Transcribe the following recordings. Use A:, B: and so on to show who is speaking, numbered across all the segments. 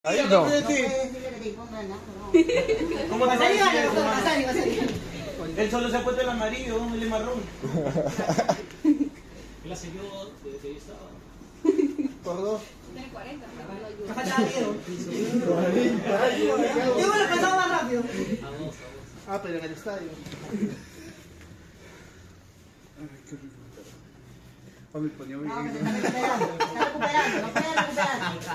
A: Ahí no.
B: ¿Cómo te va? Él solo se ha puesto el amarillo, el marrón.
C: La señora de ahí estaba.
A: Por dos.
D: Tiene 40.
E: Yo me lo pasaba más rápido.
A: Ah, pero en el estadio. Oh, me ponía muy bien.
E: Está recuperando, no puede recuperar.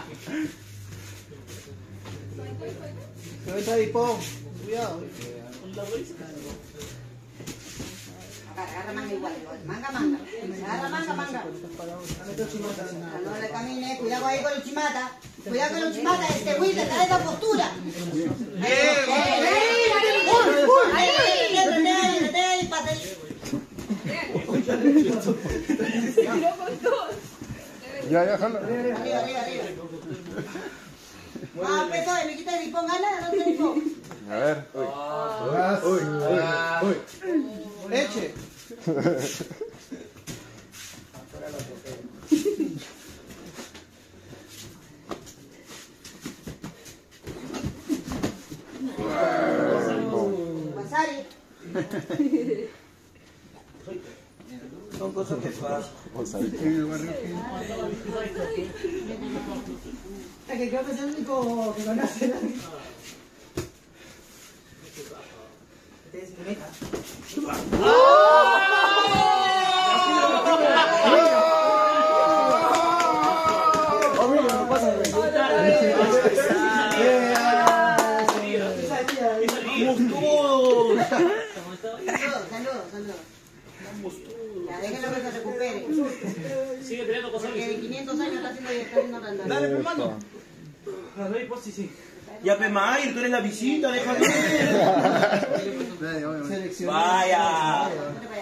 A: Se va a entrar Dipón. Cuidado.
E: Agarra manga igual. Manga. Agarra manga. No le camine, cuidado ahí con el chimata. Cuidado con el chimata, este Will, te trae esa postura. Ahí, pate.
F: Ya, jala.
E: Arriba. Ah, peso de Miquita de Dipón, gana, no te Dipón.
F: A ver.
A: Uy. Eche.
E: Masari.
B: Son cosas que pasan.
E: Es que creo que es el único que conoce. Este es mi meta. Saludos. Ya, déjenlo que se recupere.
C: Sigue peleando con
E: Porque de 500 años está haciendo tanta.
B: Dale, hermano. Ya, Pemair, tú eres la visita, déjame.
A: Selección.
B: Vaya.
E: No te